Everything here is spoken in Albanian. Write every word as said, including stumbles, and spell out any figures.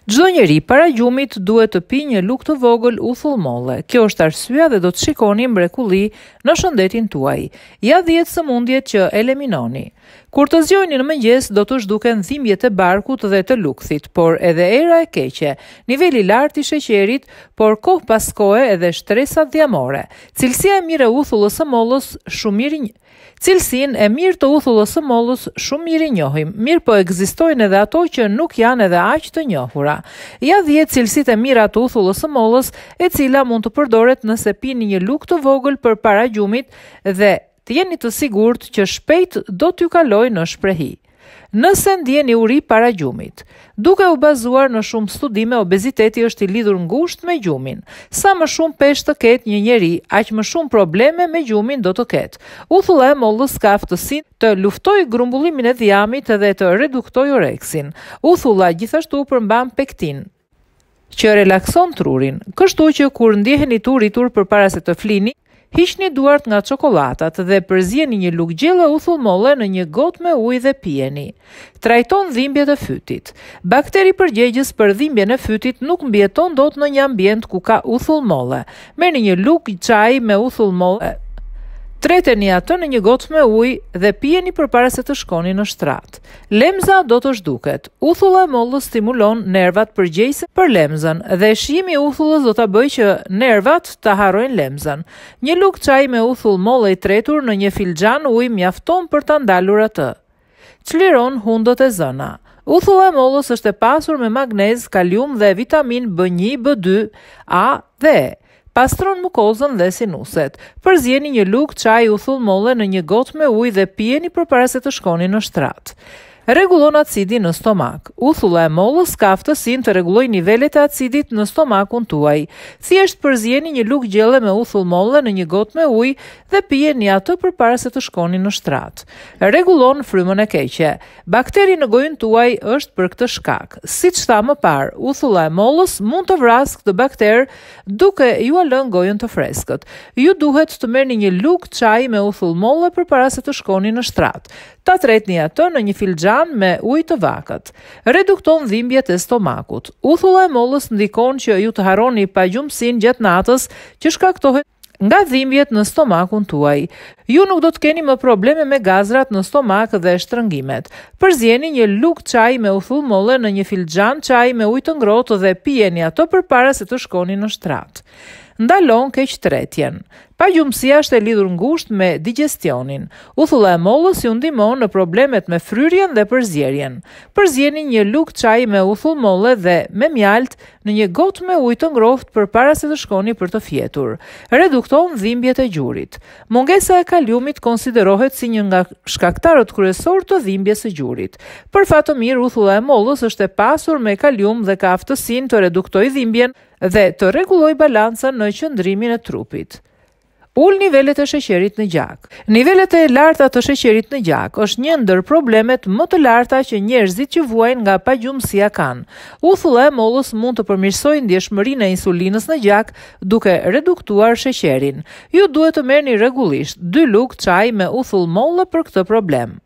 Çdo njeri para gjumit duhet të pijë një lugë të vogël uthull molle. Kjo është arsyeja dhe do të shikoni mrekulli në shëndetin tuaj. Ja dhjetë sëmundje që eliminoni. Kur të zgjojni në mëngjes, do të zhduken dhimbjet e barkut dhe të lukthit, por edhe era e keqe, niveli lart i sheqerit, por kohë pas kohe edhe shtresat dhjamore. Cilësia e mirë e uthullës së mollës shumë mirë një Cilësinë e mirë të uthullës së mollës shumë mirë i njohim, mirë po ekzistojnë edhe ato që nuk janë edhe aq të njohura. Ja dhjetë cilësitë e mira të uthullës së mollës, e cila mund të përdoret nëse pini një lugë të vogël përpara gjumit dhe të jeni të sigurt që shpejt do t'ju kalojë në shprehi. Nëse ndjeni uri para gjumit. Duke u bazuar në shumë studime, obeziteti është i lidhur ngushtë me gjumin. Sa më shumë peshë të ketë një njeri, aq më shumë probleme me gjumin do të ketë. Uthulla e mollës ka aftësinë të luftojë grumbullimin e dhiamit dhe të reduktojë oreksin. Uthulla gjithashtu përmban pektin, që relakson trurin. Kështu që kur ndjeheni të uritur përpara se të flini, hiqni duart nga çokollatat dhe përzjeni një lugë gjelle uthull molle në një gotë me ujë dhe pijeni. Trajton dhimbjet e fytit. Bakteri përgjegjës për dhimbjen e fytit nuk mbijeton dot në një ambient ku ka uthull molle. Merrni një lugë çaji me uthull molle. Treteni atë në një gotë me ujë dhe pijeni përpara se të shkoni në shtrat. Lemza do të zhduket. Uthulla e mollës stimulon nervat përgjegjëse për lemzën dhe shijimi i uthullës do ta bëjë që nervat ta harrojnë lemzën. Një lugë çaji me uthull molle i tretur në një filxhan ujë mjafton për ta ndalur atë. Çliron hundët e zëna. Uthulla e mollës është e pasur me magnez, kalium dhe vitamin B një, B dy, A dhe E. Pastron mukozën dhe sinuset. Përzjeni një lugë çaji uthull molle në një gotë me ujë dhe pijeni përpara se të shkoni në shtrat. Rregullon acidin në stomak. Uthulla e mollës ka aftësinë të rregullojë nivelet e acidit në stomakun tuaj. Thjesht përzjeni një lugë gjelle me uthull molle në një gotë me ujë dhe pijeni atë përpara se të shkoni në shtrat. Rregullon frymën e keqe. Bakteri në gojën tuaj është për këtë shkak. Siç tha më parë, uthulla e mollës mund të vrasë këtë bakter duke ju lënë gojën të freskët. Ju duhet të merrni një lugë çaji me uthull molle përpara se të shkoni në shtrat. Ta tretni atë në një filxhan me ujë të vakët. Redukton dhimbjet e stomakut. Uthulla e mollës ndikon që ju të harroni pagjumsinë gjatë natës që shkaktohet nga dhimbjet në stomakun tuaj. Ju nuk do të keni më probleme me gazrat në stomak dhe shtrëngimet. Përzjeni një lugë çaji me uthull molle në një filxhan çaji me ujë të ngrohtë dhe pijeni ato përpara se të shkoni në shtrat. Ndalon keqtretjen. Pagjumësia është e lidhur ngushtë me digestionin. Uthulla e mollës ju ndihmon në problemet me fryrjen dhe përzierjen. Përzjeni një lugë çaji me uthull molle dhe me mjalt në një gotë me ujë të ngrohtë përpara se të shkoni për të fjetur. Redukton dhimbjet e gjurit. Mungesa e kaliumit konsiderohet si një nga shkaktarët kryesor të dhimbjes së gjurit. Për fat të mirë, uthulla e mollës është e pasur me kalium dhe ka aftësinë të reduktojë dhimbjen dhe të rregullojë balancën në qëndrimin e trupit. Ul nivelet e sheqerit në gjak. Nivelet e larta të sheqerit në gjak është një ndër problemet më të larta që njerëzit që vuajnë nga pagjumësia kanë. Uthulla e mollës mund të përmirësojë ndjeshmërinë e insulinës në gjak duke reduktuar sheqerin. Ju duhet të merrni rregullisht dy lugë çaji me uthull molle për këtë problem.